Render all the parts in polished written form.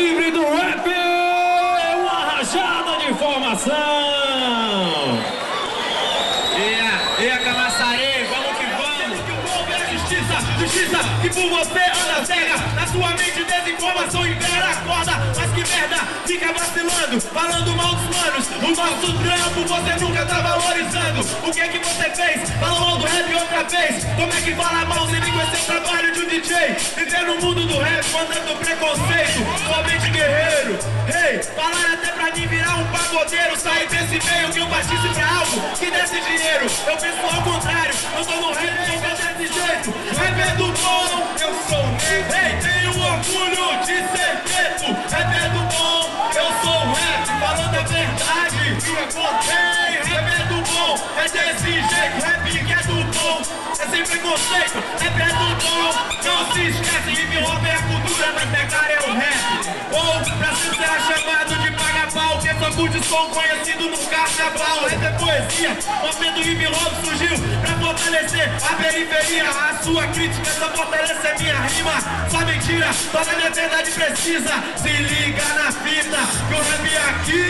calibre do rap, uma rajada de informação. E a Camaçaré, vamos que vamos. Que o povo é a justiça que por você anda cega. Na sua mente desinformação impera a corda. Mas que merda, fica vacilando, falando mal dos manos. O nosso trampo você nunca tá valorizando. O que é que você fez? Falou mal do rap outra vez. Como é que fala mal sem nem conhecer o trabalho de um DJ? Viver no mundo do rap, mandando preconceito, somente guerreiro. Hey, falaram até pra mim virar um pagodeiro. Sair desse meio que eu partisse pra algo que desse dinheiro. Eu penso ao contrário, eu tô no rap, eu penso desse jeito. Rap é do bom, eu sou negro. Hey, tenho orgulho de ser preto. Rap é do bom, eu sou rap, falando a verdade. Hey, rap é do bom, é desse jeito. Rap que é do bom, é sem preconceito. Rap é do bom, não se esquece. Hip hop é a cultura, mas pegar é o rap. Ou pra você será chamado de paga-pau, que só curte som conhecido no carnaval. Rap é poesia, movimento hip hop surgiu pra fortalecer a periferia. A sua crítica só fortalece a minha rima. Só mentira, só na minha verdade precisa. Se liga na fita, que o rap é aqui.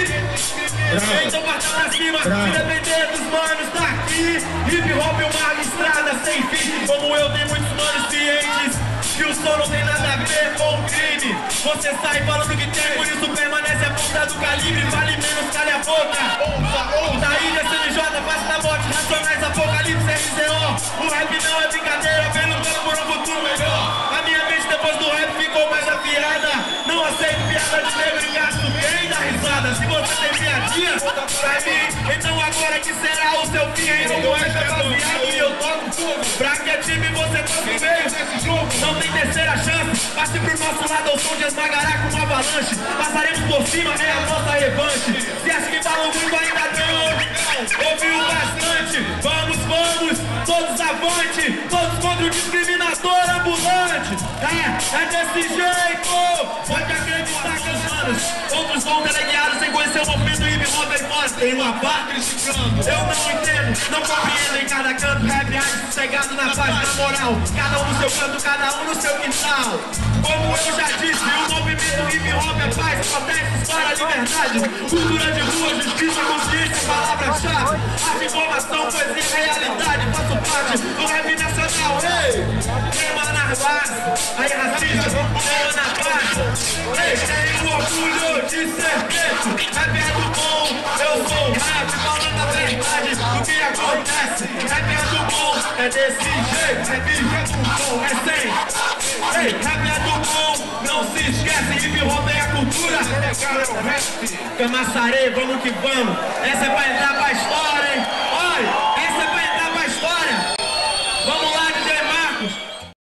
Então parta pra cima, se depender dos manos daqui. Hip hop é uma estrada sem fim. Como eu, tem muitos manos cientes que o som não tem nada a ver com o crime. Você sai falando que tem, por isso permanece a ponta do calibre. Vale menos, cale a boca. Da ilha CNJ, face da morte, racionais, apocalipse, RZO. O rap não é brincadeira, vem lutando por um futuro melhor. A minha mente depois do rap ficou mais afiada. Não aceito piada de negro e gasto bem da risada. Se você tem piadinha, pra mim, então agora que será o seu fim. Ainda não é baseado e eu toco fogo. Pra que time você tá no meio desse jogo? Não tem terceira chance, passe pro nosso lado, o som te esmagará com uma avalanche. Passaremos por cima, é a nossa revanche. Se acha que falam muito ainda não, ouviu bastante. Vamos, todos avante, todos contra o discriminador ambulante. É desse jeito, pode acreditar que os manos, outros vão teleguiados sem conhecer o movimento hip hop aí fora. Tem uma barra criticando, eu não entendo, não compreendo em cada canto. Rap arte sossegado na paz, na moral. Cada um no seu canto, cada um no seu quintal. Como eu já disse, o movimento hip hop é paz, protestos para a liberdade. Cultura de rua, justiça, consciência, palavra-chave. Arte, informação, poesia, realidade. Faço parte do rap nacional. Ei, queima nas bases, aí racista, queima na base. Ei, tenho orgulho de ser preto. Rap é do bom, eu sou rap, falando a verdade do que acontece. Rap é do bom, é desse jeito. Rap é do bom, é sem. Ei, rap é do bom, não se esquece, hip hop é a cultura. Camaçaré, vamos que vamos. Essa é pra